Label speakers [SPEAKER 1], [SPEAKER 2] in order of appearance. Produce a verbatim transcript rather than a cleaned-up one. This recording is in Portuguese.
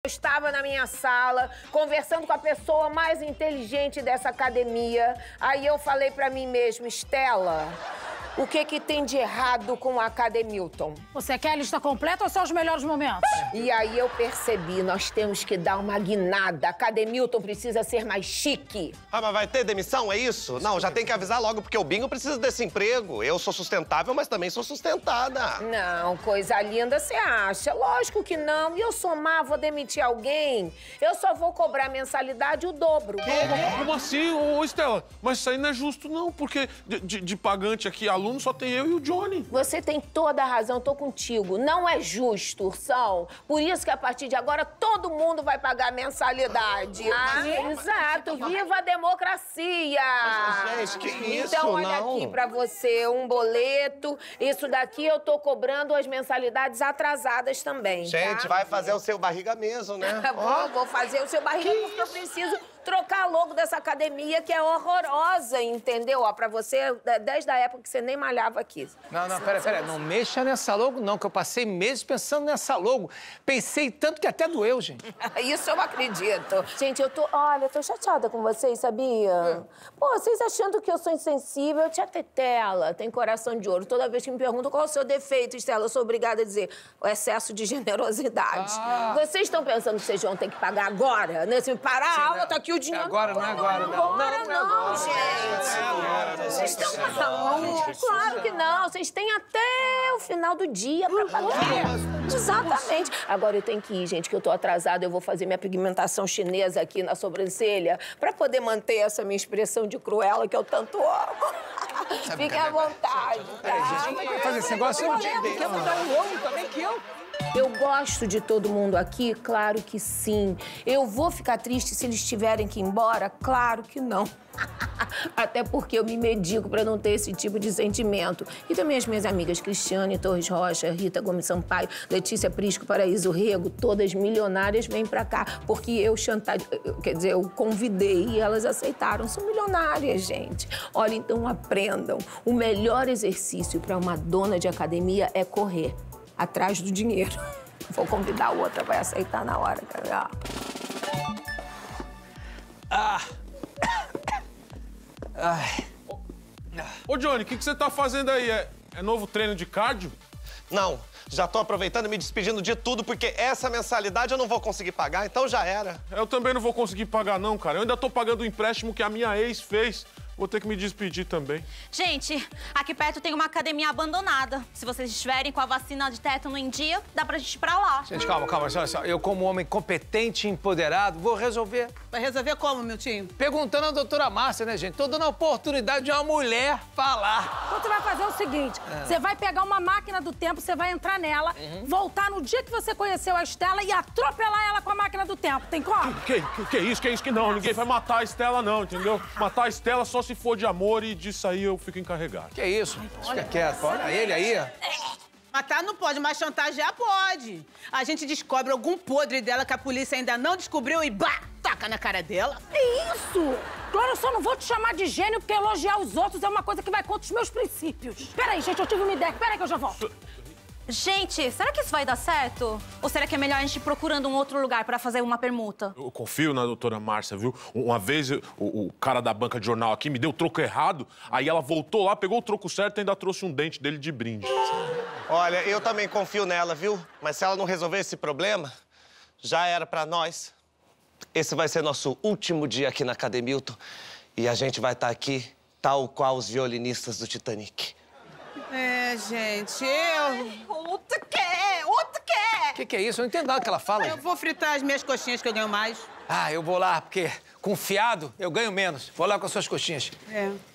[SPEAKER 1] estava na minha sala, conversando com a pessoa mais inteligente dessa academia. Aí eu falei pra mim mesma, Estela, o que que tem de errado com a Academilton?
[SPEAKER 2] Você quer a lista completa ou só os melhores momentos?
[SPEAKER 1] E aí eu percebi, nós temos que dar uma guinada. A Academilton precisa ser mais chique.
[SPEAKER 3] Ah, mas vai ter demissão, é isso? Não, já tem que avisar logo, porque o Bingo precisa desse emprego. Eu sou sustentável, mas também sou sustentada.
[SPEAKER 1] Não, coisa linda, você acha? Lógico que não. E eu sou má, vou demitir alguém? Eu só vou cobrar mensalidade o dobro.
[SPEAKER 4] Como, como assim, ô Estela? Mas isso aí não é justo, não, porque de, de, de pagante aqui, aluno, só tem eu e o Johnny.
[SPEAKER 1] Você tem toda a razão, tô contigo. Não é justo, Ursão. Por isso que a partir de agora todo mundo vai pagar mensalidade. Ah, exato. Viva a democracia!
[SPEAKER 3] Mas, gente, que isso,
[SPEAKER 1] Então, olha
[SPEAKER 3] não.
[SPEAKER 1] aqui pra você, um boleto. Isso daqui eu tô cobrando as mensalidades atrasadas também,
[SPEAKER 3] Gente,
[SPEAKER 1] tá?
[SPEAKER 3] vai fazer o seu barriga mesmo, né?
[SPEAKER 1] Vou, vou fazer o seu barriga porque eu preciso trocar logo dessa academia que é horrorosa, entendeu? Ó, pra você, desde a época que você nem malhava aqui.
[SPEAKER 5] Não, não, pera, pera. Não mexa nessa logo, não, que eu passei meses pensando nessa logo. Pensei tanto que até doeu, gente.
[SPEAKER 1] Isso eu acredito. Gente, eu tô... Olha, eu tô chateada com vocês, sabia? Hum. Pô, vocês achando que eu sou insensível, tia Tetela tem coração de ouro. Toda vez que me perguntam qual é o seu defeito, Estela, eu sou obrigada a dizer o excesso de generosidade. Ah. Vocês estão pensando que vocês vão ter que pagar agora? Né? Se parar a aula, tá aqui o dinheiro.
[SPEAKER 5] É agora, não é agora, não.
[SPEAKER 1] Agora
[SPEAKER 5] não,
[SPEAKER 1] não,
[SPEAKER 5] não,
[SPEAKER 1] não,
[SPEAKER 5] não
[SPEAKER 1] gente.
[SPEAKER 5] Não é agora, não.
[SPEAKER 1] Vocês estão malucos? Claro que não. Vocês têm até o final do dia pra pagar. Exatamente. Agora eu tenho que ir, gente, que eu tô atrasada. Eu vou fazer minha pigmentação chinesa aqui na sobrancelha pra poder manter essa minha expressão de cruela que eu tanto amo. Fiquem à vontade, tá?
[SPEAKER 5] Gente, vai fazer esse negócio? Eu quer mudar o logo também que eu...
[SPEAKER 1] Eu gosto de todo mundo aqui? Claro que sim. Eu vou ficar triste se eles tiverem que ir embora? Claro que não. Até porque eu me medico pra não ter esse tipo de sentimento. E também as minhas amigas Cristiane Torres Rocha, Rita Gomes Sampaio, Letícia Prisco, Paraíso Rego, todas milionárias, vêm pra cá. Porque eu chantage... Quer dizer, eu convidei e elas aceitaram. São milionárias, gente. Olha, então aprendam. O melhor exercício pra uma dona de academia é correr atrás do dinheiro. Vou convidar a outra, vai aceitar na hora, cara.
[SPEAKER 5] Ah. Ai.
[SPEAKER 4] Ô, Johnny, o que, que você tá fazendo aí? É, é novo treino de cardio?
[SPEAKER 3] Não, já tô aproveitando e me despedindo de tudo, porque essa mensalidade eu não vou conseguir pagar, então já era.
[SPEAKER 4] Eu também não vou conseguir pagar, não, cara. Eu ainda tô pagando o empréstimo que a minha ex fez. Vou ter que me despedir também.
[SPEAKER 6] Gente, aqui perto tem uma academia abandonada. Se vocês estiverem com a vacina de tétano em dia, dá pra gente ir pra lá.
[SPEAKER 5] Gente, calma, calma. Olha só, eu como homem competente e empoderado, vou resolver.
[SPEAKER 7] Vai resolver como, meu tio?
[SPEAKER 5] Perguntando à doutora Márcia, né, gente? Tô dando a oportunidade de uma mulher falar.
[SPEAKER 2] Então você vai fazer o seguinte, é. Você vai pegar uma máquina do tempo, você vai entrar nela, uhum. Voltar no dia que você conheceu a Estela e atropelar ela com a máquina do tempo. Tem como?
[SPEAKER 4] Que, que, que isso, que isso que não. Ninguém vai matar a Estela, não, entendeu? Matar a Estela só se for de amor e disso aí eu fico encarregado.
[SPEAKER 5] Que isso? Fica quieto. Olha ele aí.
[SPEAKER 7] Matar não pode, mas chantagear pode. A gente descobre algum podre dela que a polícia ainda não descobriu e bah, taca na cara dela.
[SPEAKER 2] Que isso? Claro, eu só não vou te chamar de gênio porque elogiar os outros é uma coisa que vai contra os meus princípios. Peraí, gente, eu tive uma ideia. Peraí que eu já volto.
[SPEAKER 6] Gente, será que isso vai dar certo? Ou será que é melhor a gente ir procurando um outro lugar pra fazer uma permuta?
[SPEAKER 4] Eu confio na doutora Márcia, viu? Uma vez o, o cara da banca de jornal aqui me deu o troco errado, aí ela voltou lá, pegou o troco certo e ainda trouxe um dente dele de brinde.
[SPEAKER 3] Olha, eu também confio nela, viu? Mas se ela não resolver esse problema, já era pra nós. Esse vai ser nosso último dia aqui na Academilton e a gente vai estar aqui tal qual os violinistas do Titanic.
[SPEAKER 7] É, gente, eu...
[SPEAKER 6] Outro quer, outro quer!
[SPEAKER 5] O que, que é isso? Eu não entendo nada que ela fala.
[SPEAKER 7] Eu vou fritar as minhas coxinhas que eu ganho mais.
[SPEAKER 5] Ah, eu vou lá, porque com fiado eu ganho menos. Vou lá com as suas coxinhas.
[SPEAKER 7] É.